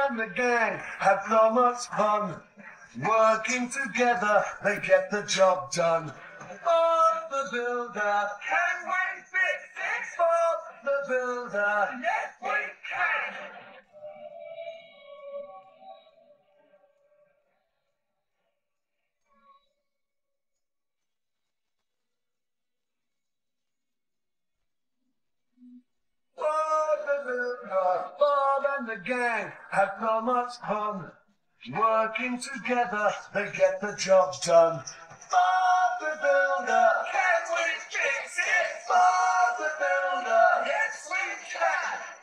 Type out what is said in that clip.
and the gang have so much fun. Working together, they get the job done. Bob the Builder, can we fix it? Bob the Builder, yes we can. Bob the Builder, Bob and the gang have so much fun. Working together, they get the job done. Bob the Builder, can we fix it? Bob the Builder, yes we can.